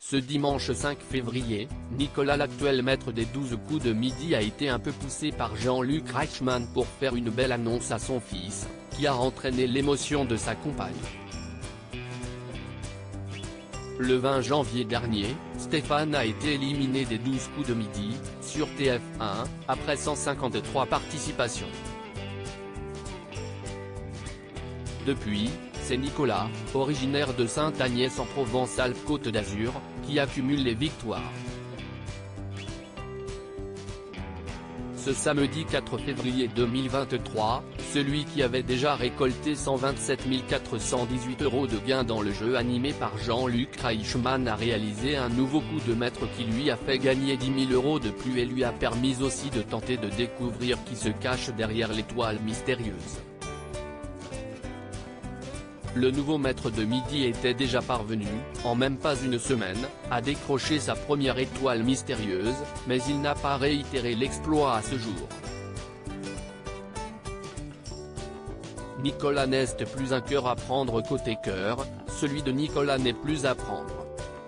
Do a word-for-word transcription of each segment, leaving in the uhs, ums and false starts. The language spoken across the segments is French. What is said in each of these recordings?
Ce dimanche cinq février, Nicolas, l'actuel maître des douze coups de midi, a été un peu poussé par Jean-Luc Reichmann pour faire une belle annonce à son fils, qui a entraîné l'émotion de sa compagne. Le vingt janvier dernier, Stéphane a été éliminé des douze coups de midi, sur T F un, après cent cinquante-trois participations. Depuis, c'est Nicolas, originaire de Sainte-Agnès-en-Provence-Alpes-Côte d'Azur, qui accumule les victoires. Ce samedi quatre février deux mille vingt-trois, celui qui avait déjà récolté cent vingt-sept mille quatre cent dix-huit euros de gains dans le jeu animé par Jean-Luc Reichmann a réalisé un nouveau coup de maître qui lui a fait gagner dix mille euros de plus et lui a permis aussi de tenter de découvrir qui se cache derrière l'étoile mystérieuse. Le nouveau maître de midi était déjà parvenu, en même pas une semaine, à décrocher sa première étoile mystérieuse, mais il n'a pas réitéré l'exploit à ce jour. Nicolas n'est plus un cœur à prendre côté cœur, celui de Nicolas n'est plus à prendre.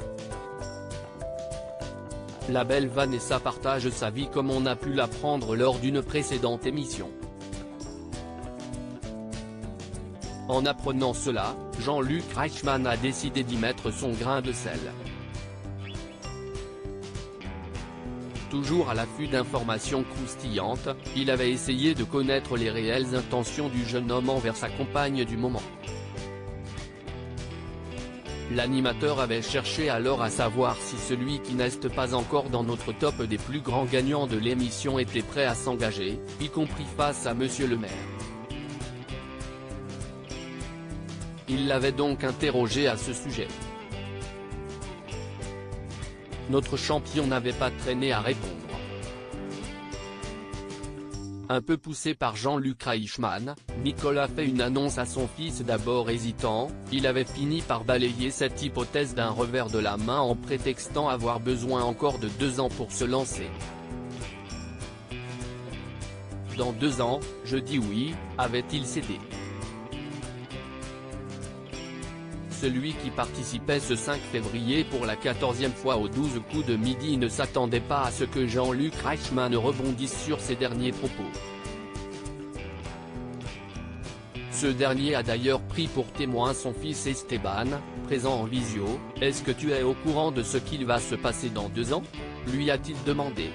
La belle Vanessa partage sa vie comme on a pu l'apprendre lors d'une précédente émission. En apprenant cela, Jean-Luc Reichmann a décidé d'y mettre son grain de sel. Toujours à l'affût d'informations croustillantes, il avait essayé de connaître les réelles intentions du jeune homme envers sa compagne du moment. L'animateur avait cherché alors à savoir si celui qui n'est pas encore dans notre top des plus grands gagnants de l'émission était prêt à s'engager, y compris face à Monsieur le maire. Il l'avait donc interrogé à ce sujet. Notre champion n'avait pas traîné à répondre. Un peu poussé par Jean-Luc Reichmann, Nicolas fait une annonce à son fils. D'abord hésitant, il avait fini par balayer cette hypothèse d'un revers de la main en prétextant avoir besoin encore de deux ans pour se lancer. Dans deux ans, je dis oui, avait-il cédé. Celui qui participait ce cinq février pour la quatorzième fois aux douze coups de midi ne s'attendait pas à ce que Jean-Luc Reichmann rebondisse sur ses derniers propos. Ce dernier a d'ailleurs pris pour témoin son fils Esteban, présent en visio. « Est-ce que tu es au courant de ce qu'il va se passer dans deux ans ?» lui a-t-il demandé.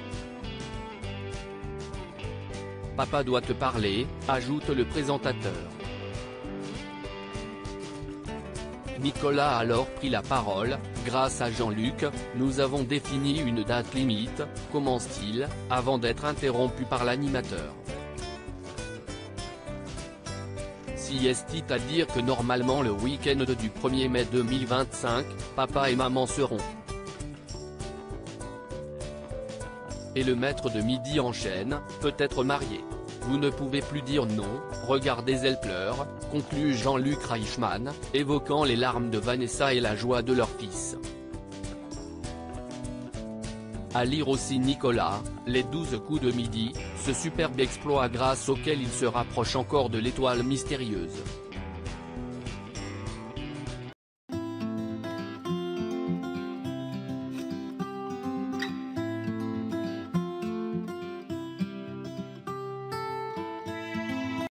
« Papa doit te parler », ajoute le présentateur. Nicolas a alors pris la parole. « Grâce à Jean-Luc, nous avons défini une date limite », commence-t-il, avant d'être interrompu par l'animateur. Si est à dire que normalement le week-end du premier mai deux mille vingt-cinq, papa et maman seront. Et le maître de midi enchaîne, peut-être marié. Vous ne pouvez plus dire non, regardez elle pleure, conclut Jean-Luc Reichmann, évoquant les larmes de Vanessa et la joie de leur fils. À lire aussi Nicolas, les douze coups de midi, ce superbe exploit grâce auquel il se rapproche encore de l'étoile mystérieuse.